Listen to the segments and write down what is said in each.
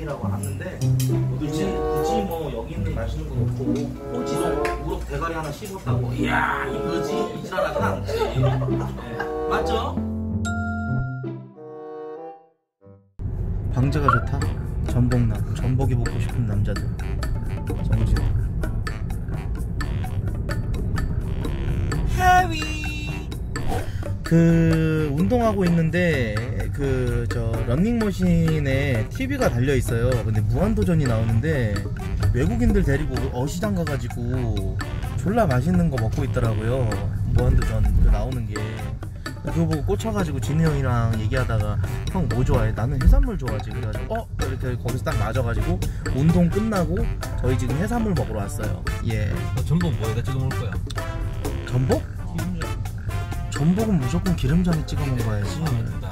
라면이라고 왔는데 굳이 뭐 여기 있는 맛있는 거 먹고 우럭 대가리 하나 씹었다고 이야 이거지 이 지랄하진 않지. 네. 맞죠? 방자가 좋다. 전복남 전복이 먹고 싶은 남자들 정진 해위. 그 운동하고 있는데 그 저 런닝머신에 TV가 달려 있어요. 근데 무한도전이 나오는데 외국인들 데리고 어시장 가가지고 졸라 맛있는 거 먹고 있더라고요. 무한도전 그 나오는 게. 그거 보고 꽂혀가지고 진우 형이랑 얘기하다가 형 뭐 좋아해? 나는 해산물 좋아하지. 그래가지고 이렇게 거기서 딱 맞아가지고 운동 끝나고 저희 지금 해산물 먹으러 왔어요. 예. 전복 뭐에다 찍어 먹을 거야? 전복? 전복은 무조건 기름장에 찍어 먹어야지.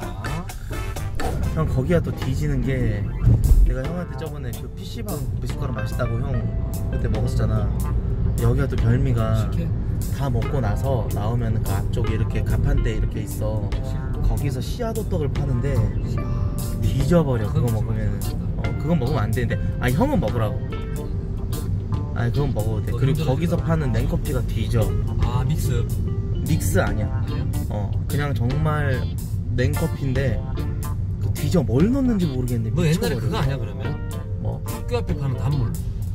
형 거기가 또 뒤지는 게 내가 형한테 저번에 그 PC방 미숫가루 맛있다고 형 그때 먹었잖아. 여기가 또 별미가 다 먹고 나서 나오면 그 앞쪽에 이렇게 가판대 이렇게 있어. 거기서 씨앗호떡을 파는데 뒤져버려. 그거 먹으면 그건 먹으면 안 되는데 아니 형은 먹으라고. 아니 그건 먹어도 돼. 그리고 거기서 파는 냉커피가 뒤져. 아 믹스 아니야. 그냥 정말 냉커피인데 그 뒤져 뭘 넣는지 모르겠는데 너 미쳐버려. 옛날에 그거 아니야 그러면? 뭐? 학교 앞에 파는 단물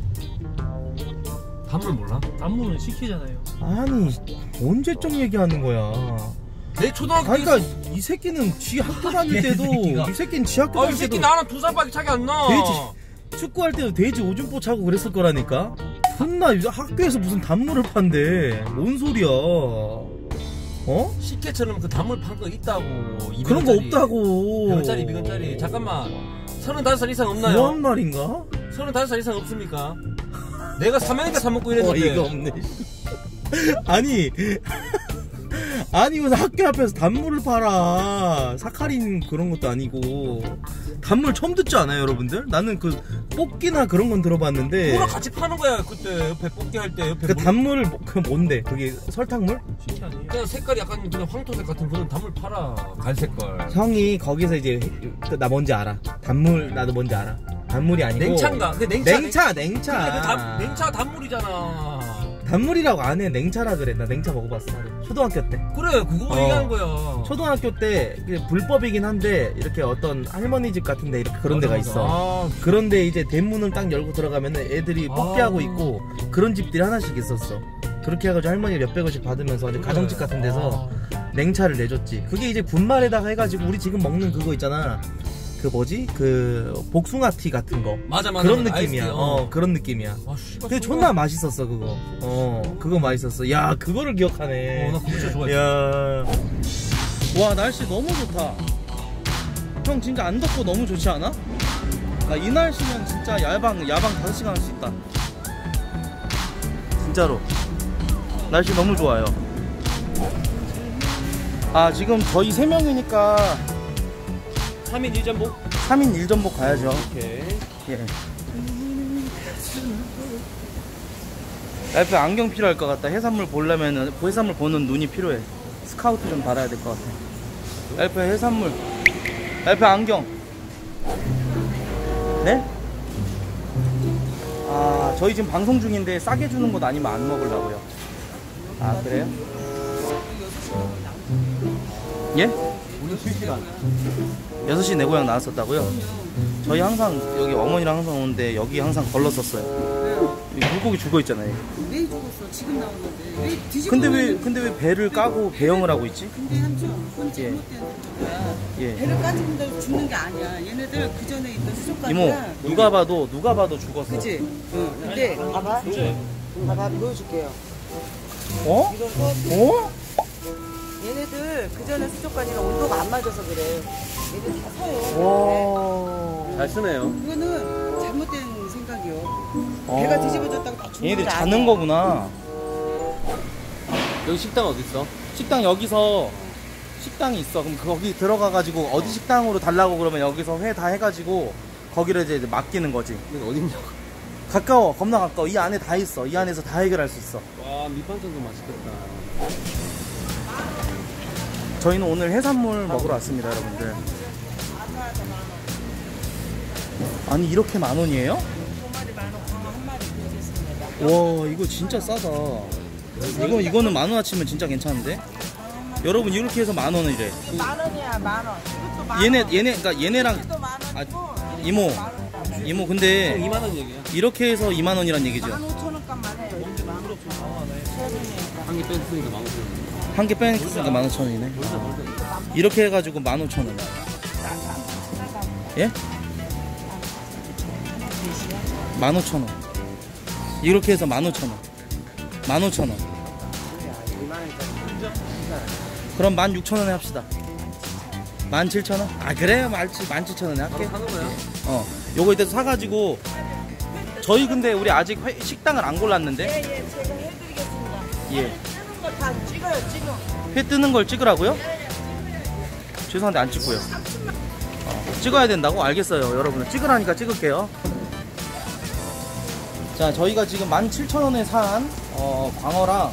몰라? 단무는 시키잖아요. 아니 언제적 얘기하는 거야. 내 초등학교 그러니까 이 새끼는 지 학교 다닐 때도 이 새끼는 지 학교 다닐 이 새끼 때도 나랑 2살밖에 차이 안 나. 돼지 축구할 때도 돼지 오줌포 차고 그랬을 거라니까. 존나 학교에서 무슨 단물을 판대. 뭔 소리야. 식혜처럼 그 단물 판 거 있다고. 그런 거 없다고. 100원짜리 200원짜리. 잠깐만 35살 이상 없나요? 뭐한 말인가? 35살 이상 없습니까? 내가 사명이니까 사 먹고 이랬는데. 이거 없네. 아니 무슨 학교 앞에서 단물을 팔아. 사카린 그런 것도 아니고. 단물 처음 듣지 않아요 여러분들? 나는 그 뽑기나 그런 건 들어봤는데 그거랑 같이 파는 거야 그때 옆에 뽑기 할 때 옆에 그 단물을 그 뭔데? 그게 설탕물? 시키 아니에요? 그냥 색깔이 약간 그냥 황토색 같은 그런 단물 팔아. 갈색깔. 형이 거기서 이제 나 뭔지 알아. 단물 나도 뭔지 알아. 단물이 아니고 냉차인가? 그 냉차. 냉차 단물이잖아. 단물이라고 안 해. 냉차라 그래. 나 냉차 먹어봤어. 초등학교 때. 그래 그거 얘기하는 거야. 초등학교 때 불법이긴 한데 이렇게 어떤 할머니 집 같은데 이렇게 그런 데가 있어. 그런데 이제 대문을 딱 열고 들어가면 애들이 뽑기하고 있고 그런 집들이 하나씩 있었어. 그렇게 해가지고 할머니 몇백 원씩 받으면서 그래. 가정집 같은 데서 냉차를 내줬지. 그게 이제 분말에다가 해가지고 우리 지금 먹는 그거 있잖아. 그 뭐지? 그 복숭아티 같은 거. 맞아 그런 느낌이야. 그런 느낌이야. 근데 존나 맛있었어 그거. 그거 맛있었어. 야 그거를 기억하네. 나 그거 진짜 좋아했어. 야. 와 날씨 너무 좋다. 형 진짜 안 덥고 너무 좋지 않아? 나 이 날씨면 진짜 야방 5시간 할 수 있다. 진짜로 날씨 너무 좋아요. 아 지금 저희 3명이니까 3인 1전복? 3인 1전복 가야죠. 오케이. 예. 라이프 안경 필요할 것 같다. 해산물 보려면은 해산물 보는 눈이 필요해. 스카우트 좀 받아야 될 것 같아. 라이프 해산물. 라이프 안경. 네? 아 저희 지금 방송 중인데 싸게 주는 것 아니면 안 먹으려고요. 아 그래요? 예? 오늘 실시간 6시 내 고향 나왔었다고요? 저희 항상 여기 어머니랑 항상 오는데 여기 항상 걸렀었어요. 왜요? 물고기 죽어 있잖아요. 왜 죽었어? 지금 나오는데 왜 뒤집어? 근데 왜 배를 까고 배영을 하고 있지? 근데 삼촌 그건 잘못된 거야. 예. 배를 까진다고 죽는 게 아니야. 얘네들 그 전에 있던 수족관이랑 이모 누가 봐도 죽었어. 그치? 응. 근데 봐봐. 봐봐 보여줄게요. 어? 이런 거 얘네들 그 전에 수족관이랑 온도가 안 맞아서 그래. 얘네들 다 서요. 와. 잘 쓰네요. 그거는 잘못된 생각이요. 배가 뒤집어졌다고 다 죽는 얘네들 게 자는 아니야. 거구나. 여기 식당 어디 있어? 식당 여기서 식당이 있어. 그럼 거기 들어가가지고 어디 식당으로 달라고 그러면 여기서 회 다 해가지고 거기를 이제 맡기는 거지. 이거 어딨냐고. 가까워. 겁나 가까워. 이 안에 다 있어. 이 안에서 다 해결할 수 있어. 와 밑반찬도 맛있겠다. 저희는 오늘 해산물 먹으러 왔습니다 여러분들. 아니 이렇게 10,000원이에요? 2마리 15,000원, 한 마리 드리겠습니다. 와 이거 진짜 싸다. 이거는 10,000원 아치면 진짜 괜찮은데? 여러분 이렇게 해서 10,000원이래. 이게 10,000원이야, 10,000원. 이것도 10,000원. 그러니까 얘네랑 이것도 10,000원이고, 이모 이모 근데 2만 원 얘기야. 이렇게 해서 20,000원이란 얘기죠. 15,000원 값만 해요. 이렇게 10,000원. 한 개 뺐으니까 15,000원. 한 개 빼니까 15,000원이네. 이렇게 해가지고 15,000원. 예? 15,000원. 이렇게 해서 15,000원. 15,000원. 그럼 16,000원에 합시다. 17,000원? 아 그래요? 17,000원에 할게. 사는 거야? 요거 이때 사가지고 저희 근데 우리 아직 식당을 안 골랐는데. 예, 제가 해드리겠습니다. 예. 뜨는 거 다 찍어요, 지금. 회 뜨는 걸 찍으라고요? 죄송한데 안 찍고요. 찍어야 된다고? 알겠어요. 여러분들 찍으라니까 찍을게요. 자, 저희가 지금 17,000원에 산 광어랑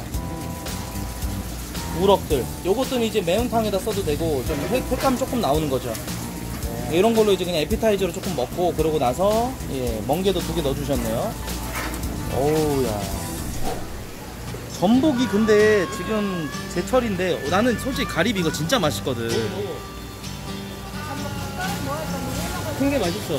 우럭들. 요것들은 이제 매운탕에다 써도 되고 좀 횟감 조금 나오는 거죠. 이런 걸로 이제 그냥 에피타이저로 조금 먹고 그러고 나서 예, 멍게도 2개 넣어주셨네요. 어우야. 전복이 근데 지금 제철인데 나는 솔직히 가리비 이거 진짜 맛있거든. 큰 게 맛있어.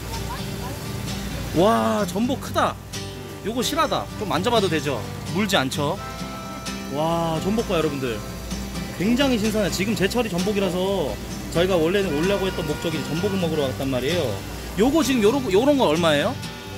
와 전복 크다. 요거 실하다. 좀 만져봐도 되죠? 물지 않죠? 와 전복 봐 여러분들. 굉장히 신선해. 지금 제철이 전복이라서 저희가 원래는 오려고 했던 목적이 전복을 먹으러 왔단 말이에요. 요거 지금 요런 거 얼마예요?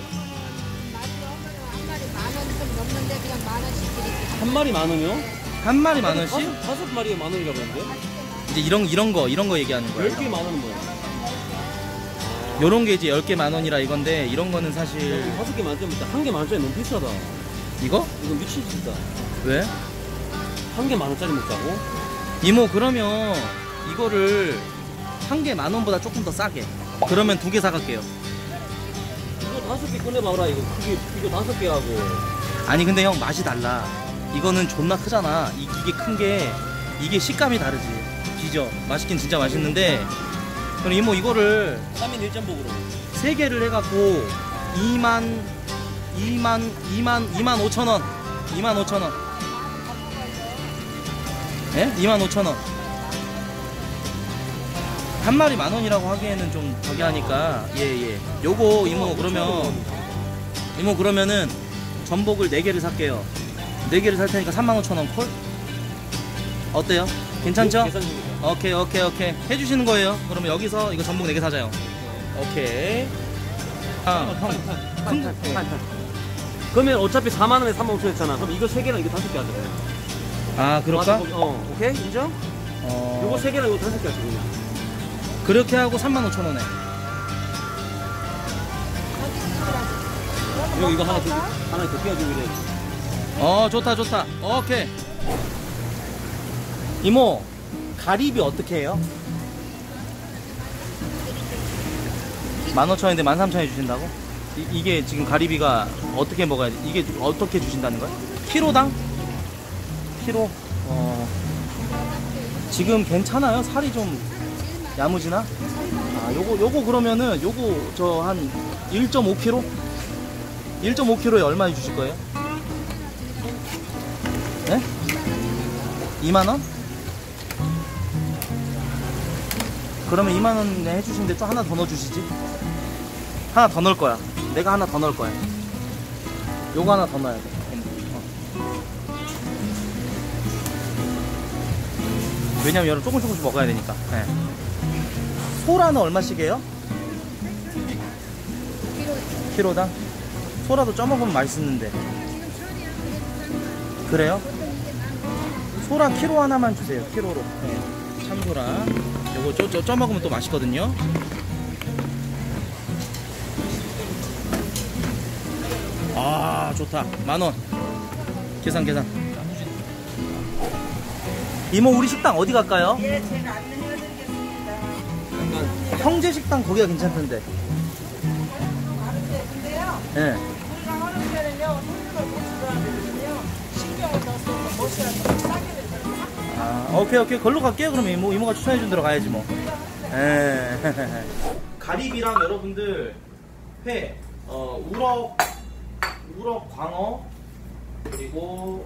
한 마리 10,000원이요? 한 마리 10,000원씩? 5마리에 10,000원이라고 하는데? 이제 이런 거 얘기하는 거야. 10개 10,000원은 뭐야? 요런 게 이제 10개 10,000원이라 이건데 이런 거는 사실 5개 10,000원인데 한 개 10,000원이 너무 비싸다. 이거? 이거 미친 짓이다. 왜? 한 개 10,000원짜리 먹자고? 이모 그러면 이거를 한 개 10,000원보다 조금 더 싸게. 그러면 2개 사갈게요. 이거 5개 꺼내봐라. 이거 크기 이거 5개 하고. 아니 근데 형 맛이 달라. 이거는 존나 크잖아. 이게 큰 게 이게 식감이 다르지. 기죠. 맛있긴 진짜 맛있는데 그럼 이모 이거를 3인 1전복으로 3개를 해갖고 25,000원 25,000원 예? 25,000원 한 마리 10,000원이라고 하기에는 좀 저기 하니까 예예 요거 이모 그러면은 전복을 4개를 살게요. 4개를 살 테니까 35,000원 콜? 어때요? 괜찮죠? 계산 중이다. 오케이 해주시는 거예요. 그러면 여기서 이거 전복 4개 사자요. 오케이. 그러면 어차피 40,000원에 35,000원 했잖아. 그럼 이거 3개랑 이거 5개 하자. 아 그럴까? 오케이 인정? 이거 3개랑 이거 5개 하자 그냥. 그렇게 하고 35,000원에. 이거 하나 더 끼워주면 돼. 좋다. 오케이. 이모, 가리비 어떻게 해요? 15,000원인데 13,000원에 주신다고? 이게 지금 가리비가 어떻게 먹어야 돼? 이게 어떻게 주신다는 거야? 키로당? 키로? 지금 괜찮아요? 살이 좀 야무지나? 아, 요거 그러면은 요거 저 한 1.5kg? 1.5kg에 얼마에 주실 거예요? 네? 2만원? 그러면 2만원에 해주시는데 또 하나 더 넣어주시지? 하나 더 넣을 거야. 내가 하나 더 넣을 거야. 요거 하나 더 넣어야 돼. 왜냐면 여러분 조금씩 먹어야 되니까. 네. 소라는 얼마씩이에요? 키로당? 소라도 쪄먹으면 맛있는데. 그래요? 소라 키로 하나만 주세요. 키로로. 네. 참소라. 요거 쪄먹으면 또 맛있거든요. 아 좋다. 10,000원. 계산. 이모 우리 식당 어디 갈까요? 예, 제가 안내해드리겠습니다. 형제 식당 거기가 괜찮던데. 근데요, 예. 네. 우리가 하는 데는요, 손님을 모시러야 되거든요. 신경을 더 써서 모시라서 싸게 되거든요. 아, 오케이. 걸로 갈게요. 그럼 이모가 추천해준 대로 가야지 뭐. 에. 가리비랑 여러분들 회, 우럭, 광어, 그리고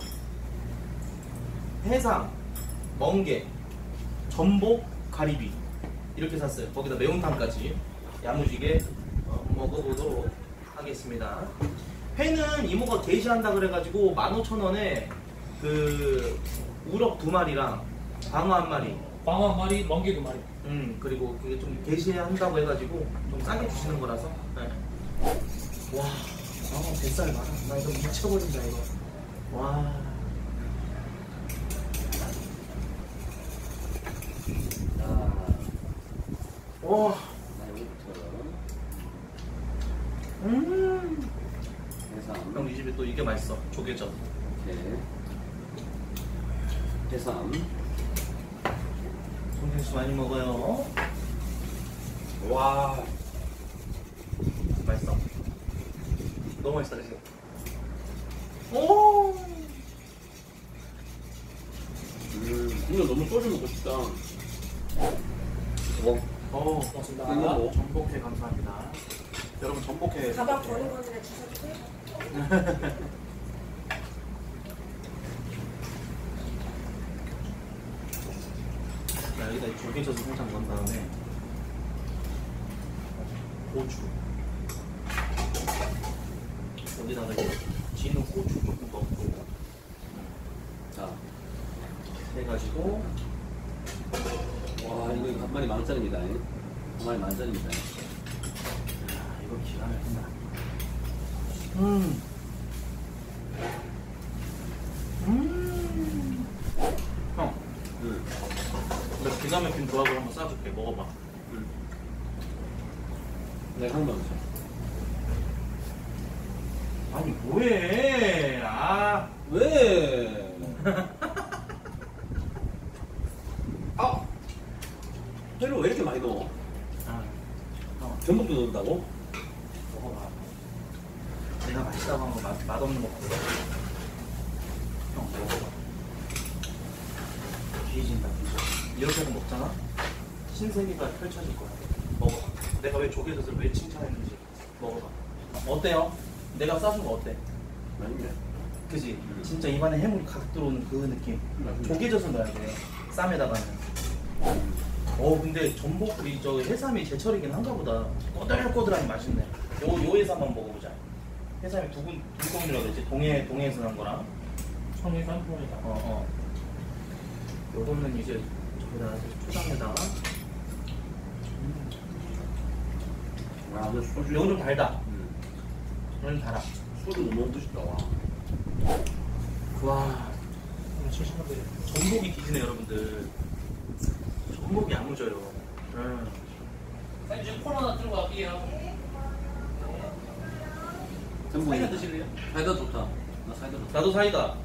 해삼, 멍게, 전복, 가리비 이렇게 샀어요. 거기다 매운탕까지 야무지게 먹어보도록 하겠습니다. 회는 이모가 게시한다 그래가지고 15,000원에 그 우럭 2마리랑 광어 1마리, 광어 한 마리, 멍게 2마리. 그리고 그게 좀 게시한다고 해가지고 좀 싸게 주시는 거라서. 네. 와, 광어 뱃살 많아. 나 이거 미쳐버린다 이거. 와. 와. 나 여기부터 해삼. 형 이 집에 또 이게 맛있어. 조개젓. 이렇게 해삼. 손경씨 많이 먹어요. 와. 맛있어? 너무 맛있다, 그치? 오! 이거 너무 소주 먹고 싶다. 고맙습니다. 이거 전복회 감사합니다. 여러분 전복회. 가방 버린 건데 주셔도 돼요? 자, 여기다 이 조개젓을 살짝 넣은 다음에 고추. 여기다가 이제 진은 고추 조금 넣고 자, 해가지고 와 이거 한 마리 10,000원짜리입니다. 한 마리 10,000원짜리입니다. 아, 이거 기가 막힌다. 형, 내가 기가 막힌 조합을 한번 싸줄게. 먹어봐. 내가 한번 줘. 아니 뭐해? 아, 왜? 아! 회를 왜 이렇게 많이 넣어? 전복도 넣는다고? 먹어봐. 내가 맛있다고 한 거 맛없는 거 봤어. 형 먹어봐. 뒤진다 뒤져. 이렇게 해서 먹잖아? 신세계가 펼쳐질 거야. 먹어봐. 내가 왜 조개젓을 왜 칭찬했는지 먹어봐. 어때요? 내가 싸준 거 어때? 맛있네. 그지? 진짜 입안에 해물이 가득 들어오는 그 느낌. 조개젓을 넣어야 돼. 쌈에다가는. 근데 전복이 저 해삼이 제철이긴 한가 보다. 꼬들꼬들하니 맛있네. 요 해삼 한번 먹어보자. 해삼이 두꺼운이라고 그랬지? 동해에서 난 거랑. 청해 짬뽕이다. 요거는 이제 저기다가 초장에다가. 와, 너 소주. 요거 좀 달다. 요거 좀 달아. 소주 너무 먹고 싶다. 와. 와, 70원대. 전복이 뒤지네 여러분들. 전복이 안 무져요. 지금 코로나 들고 갈게요. 사이다 드실래요? 사이다 좋다. 나 사이다 좋다. 나도 사이다.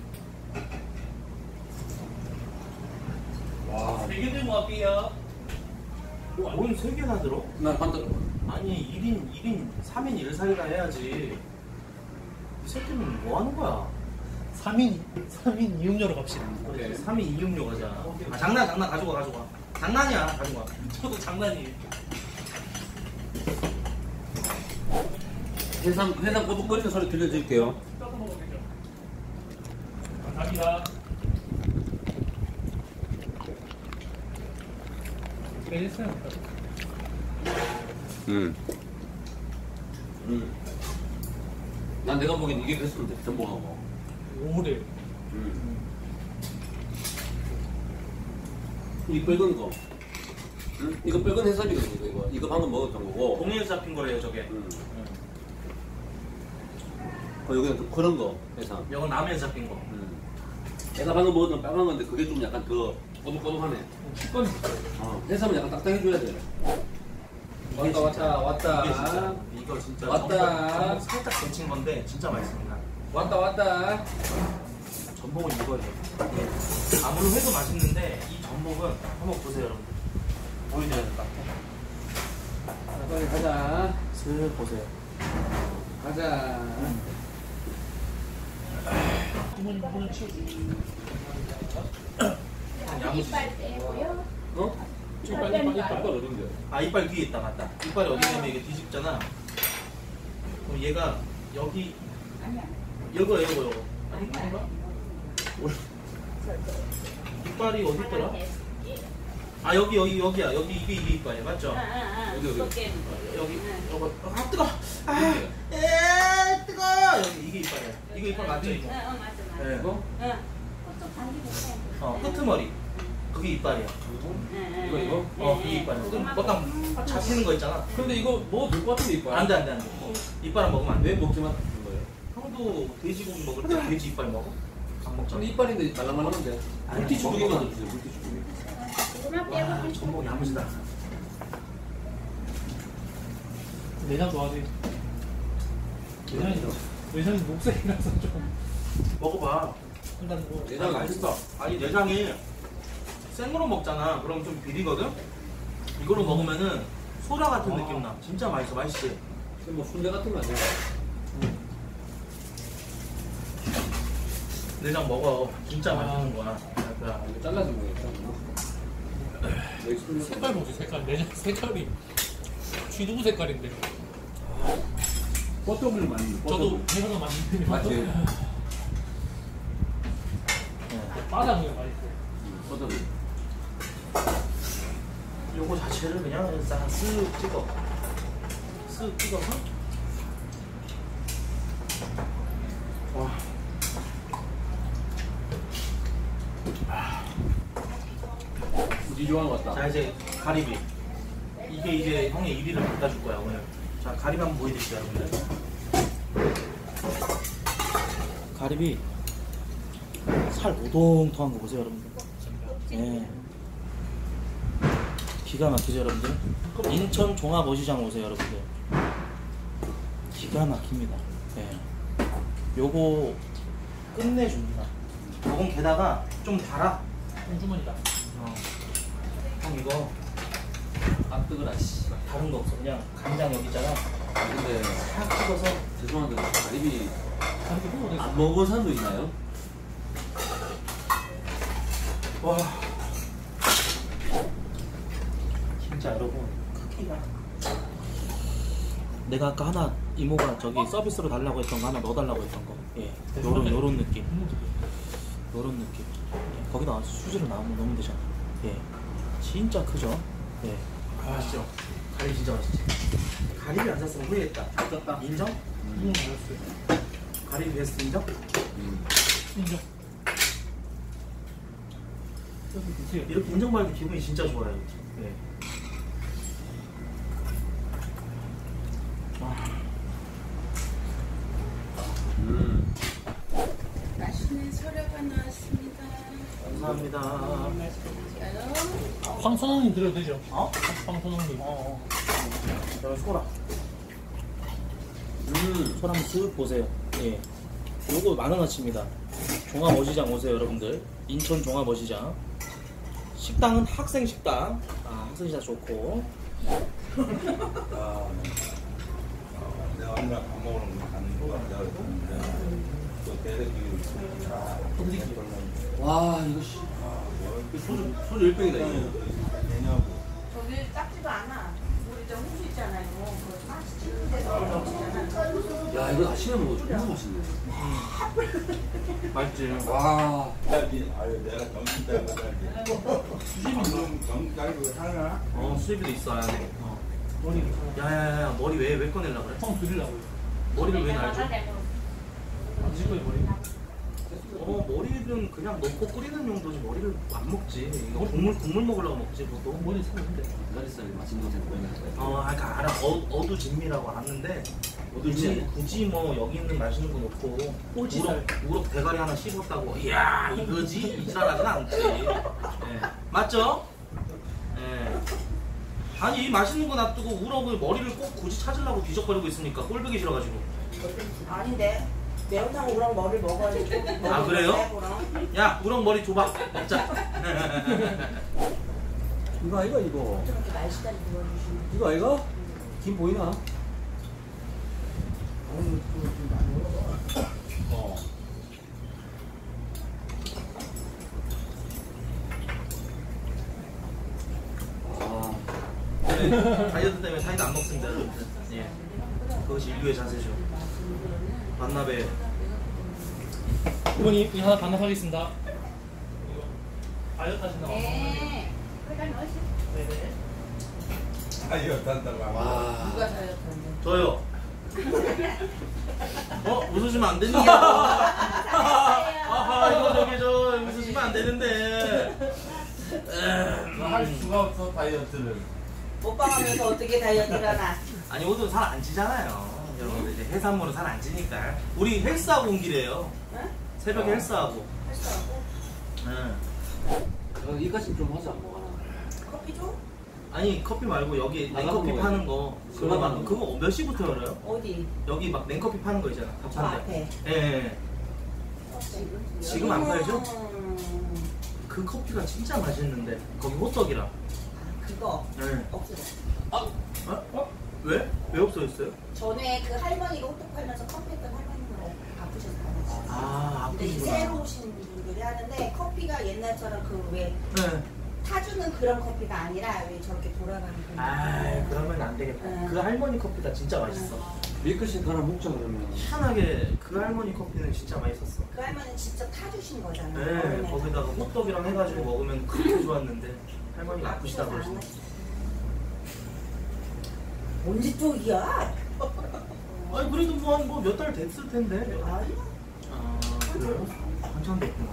와. 4개 들고 갈게요. 뭔 3개나 들어? 나 반대. 아니 1인 3인 1사이다 해야지. 이 새끼는 뭐 하는 거야? 3인 이용료로 갑시다. 그래 3인 266 가자. 아, 장난 가져가. 장난이야 가져가. 저도 장난이에요. 해삼 꼬북거리는 소리 들려드릴게요. 섞어 먹어도 되죠? 감사합니다. 빼냈어요. 난 내가 보기엔 이게 베스트인데 전복하고. 오래. 이 붉은 거. 이거 붉은 해삼이거든요. 이거 방금 먹었던 거고. 동해에서 잡힌 거래요 저게. 여기는 그런 거 해삼. 이건 남해에서 잡힌 거. 내가 방금 먹었던 빨간 건데 그게 좀 약간 더 꼬북꼬북하네. 식권이 해삼은 약간 딱딱해줘야 돼. 왔다. 이게 진짜 이거 진짜 왔다. 전복 살짝 데친 건데 진짜 맛있습니다. 왔다. 전복은 이거예요. 아무리 해도 맛있는데 이 전복은 한번 보세요 여러분. 보이냐 딱. 빨리 가자. 슬 보세요. 가자. 이분은 치우지. 이빨 빼고요. 어? 이빨 어딘데? 아 이빨 뒤에 있다 맞다. 이빨이 어디냐면 이게 뒤집잖아. 그럼 얘가 여기 요거 아니 이건가? 이빨이 어디 있더라? 아 여기야 여기 이게 이빨이야 맞죠? 여기 요거 뜨거 뜨거 여기 이게 이빨이야 이거 이빨 맞죠 이거? 네. 이거? 끄트머리 그게 이빨이야 이거? 그게 이빨이야 뭐 잡히는 거 있잖아 근데 이거 먹어도 될 것 같은데 이빨. 안돼 이빨은 먹으면 안돼 왜 먹기만 하는 거예요? 형도 돼지고기 먹을 때 돼지 이빨 먹어? 안 먹잖아 근데 이빨인데 말랑말랑한데. 아니, 물티 주둥이만 먹어봐. 더 주세요. 물티 주둥이. 와 전복 야무지다 내장 좋아하지? 내장이 녹색이라서 좀 먹어봐 일단 뭐 내장 맛있어. 아니 내장이 생으로 먹잖아 그럼 좀 비리거든? 이거로 먹으면은 소라 같은 느낌 나 진짜 맛있어 맛있지? 뭐 순대 같은 거 아니야? 내장 먹어 진짜 맛있는 거야 야, 이거 잘라서 먹어야겠다. 색깔 뭐지 색깔 내장 색깔이 쥐두부 색깔인데 버터블 많이 먹어. 저도 내가 맞는데 맞지? 바닥이 맛있어 버터블. 요거 자체를 그냥 쓱 찍어서 와 니 좋아하는 것 같다. 자 이제 가리비 이게 이제 형의 1위를 갖다 줄 거야 오늘 자 가리비 한번 보여드릴게요 여러분들 가리비 살 오동통한 거 보세요 여러분들 예 기가 막히죠 여러분들 인천 종합어시장 오세요 여러분들 기가 막힙니다 예 요거 끝내줍니다 요건 게다가 좀 달아 꽁주머니다 형 이거 아 뜨거라 씨. 다른 거 없어 그냥 간장 여기 있잖아 아 근데 싹 찍어서 죄송한데 가리비 이렇게 보고 됐어 안 먹은 사람도 있나요? 와 진짜 여러분 크기가 내가 아까 하나 이모가 저기 서비스로 달라고 했던 거 하나 넣어달라고 했던 거 예, 요런 느낌 요런 느낌 예, 거기다 수지로 나오면 넣으면 되잖아 예, 진짜 크죠 예, 맛있죠 가리비 진짜 맛있지 가리비 안 샀으면 후회했다 떴다. 인정? 이건 알았어요 가리비 베스트 인정? 인정 여기 드세요 이렇게 인정받을 때 기분이 진짜 좋아요 예. 맛있는 소라가 나왔습니다. 감사합니다 황선홍님 드려도 되죠? 어? 황선홍님 저는 소라 소라 한번 쓱 보세요 예. 요거 10,000원어치입니다 종합어시장 오세요 여러분들 인천 종합어시장 식당은 학생식당 학생식당 좋고 내가 엄마랑 밥 먹으러 가는 거 같다 그랬는데 또 대대끼리 와 이거 씨. 소주 1병이다 이거. 되냐고 저기 작지도 않아. 우리 저 호수 있잖아요. 그 맛이 찍는 데서 먹잖아. 야 이거 아침에 먹어 존나 맛있네. 맛있지 와. 아유 내가 점심 때 먹어야지 수십은 점심 깔고 하나 수제비도 있어 안에 머리 야야야 머리 왜 꺼내려고 그래? 형 드리려고요 머리를 왜 날죠? 안 드실 거예요 머리 머리는 그냥 넣고 끓이는 용도지 머리를 안 먹지 이거 국물 먹으려고 먹지 보통 머리 사는데 기다렸어요 맛있는 거 생각나니까. 그러니까 알아 어두진미라고 아는데 굳이 뭐 여기 있는 맛있는 거 넣고 우럭 대가리 하나 씹었다고 이야 이거지? 이 지랄하진 않지 예. 맞죠? 예. 아니 이 맛있는 거 놔두고 우럭을 머리를 꼭 굳이 찾으려고 뒤적거리고 있으니까 꼴보기 싫어가지고 아닌데 매운탕 우럭 머리 먹어야지. 아, 그래요? 야 우럭 머리 줘봐 먹자 이거 아이가 이거. 저렇게 날씬하게 구워주시면. 이거 아이가? 김 보이나? 다이어트 때문에 사이다 안 먹습니다 여러분들 예. 그것이 인류의 자세죠. 반납에 이번이 이 하나 반납하겠습니다. 이거 다이어트 하신다고. 네. 그러다 넣으시. 네네. 다이어트 한다고 하면. 와 누가 다이어트 하는데? 저요. 웃으시면 안 되는데. 아하 이거 저기 저 웃으시면 안 되는데. 할 수가 없어 다이어트를. 먹방하면서 어떻게 다이어트를 하나? 아니 오늘 살 안 찌잖아요. 여러분들 이제 해산물은 살 안 찌니까. 우리 헬스하고 온 길이에요. 응? 새벽에 헬스하고. 헬스하고? 응. 이까지 좀 하자. 커피 줘? 아니 커피 말고 여기 나가서 냉커피 먹어야지. 파는 거 그거 몇 시부터 열어요? 어디? 여기 막 냉커피 파는 거 있잖아. 저 앞에. 예. 지금 안 팔죠? 음, 그 커피가 진짜 맛있는데 거기 호떡이랑. 그거 네. 없어졌어. 왜? 왜 없어졌어요? 전에 그 할머니가 호떡 팔면서 커피 했던 할머니가 아프셔서 가봤어요. 아 근데 이제 아프시구나. 새로 오신 분들이 하는데 커피가 옛날처럼 그 왜 네. 타주는 그런 커피가 아니라 왜 저렇게 돌아가는 그런 아 커피. 그러면 안 되겠다. 응. 그 할머니 커피가 진짜 맛있어. 밀크쉐이크 하나 먹자 그러면. 희한하게 그 할머니 커피는 진짜 맛있었어. 그 할머니는 직접 타주신 거잖아요. 네. 얼음에다가. 거기다가 호떡이랑 해가지고 먹으면 그렇게 좋았는데 할머니가 아프시다 안 그러시네. 맛있어. 언제 쪽이야? 아니 그래도 뭐 한 몇 달 됐을 텐데. 아니야. 아 그래요? 한참 됐구나.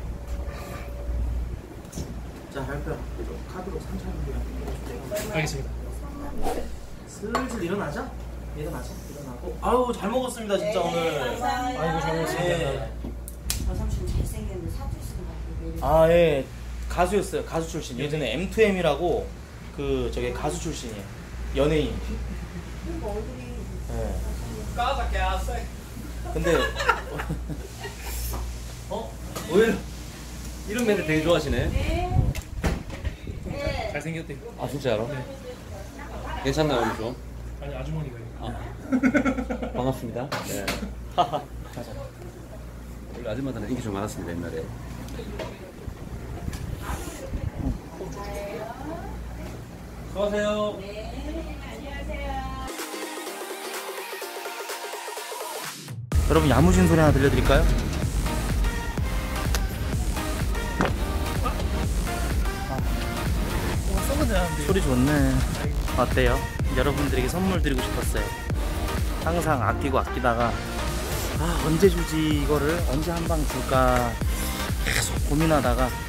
자 할거야. 카드로 3,000원이랑 알겠습니다. 슬슬 일어나자. 일어나자. 일어나고. 아유 잘 먹었습니다 진짜 네, 오늘. 감사합니다. 아이고, 잘 먹었습니다. 예. 저 삼촌 잘생겼는데 사투리 쓰는 거 아 예. 가수였어요. 가수 출신. 예전에 M2M이라고 그 저기 가수 출신이에요. 연예인. 그러니까 얼굴이 예. 까맣게 아세. 근데 오늘 이런 멘트 되게 좋아하시네. 네. 잘생겼대. 아 진짜로? 괜찮나요 오늘 좀? 아니 아주머니가. 반갑습니다. 네. 원래 아줌마들은 인기 좀 많았습니다 옛날에. 수고하세요. 여러분 야무진 소리 하나 들려드릴까요? 소리 좋네. 어때요? 여러분들에게 선물 드리고 싶었어요. 항상 아끼고 아끼다가 언제 주지 이거를 언제 한 방 줄까 계속 고민하다가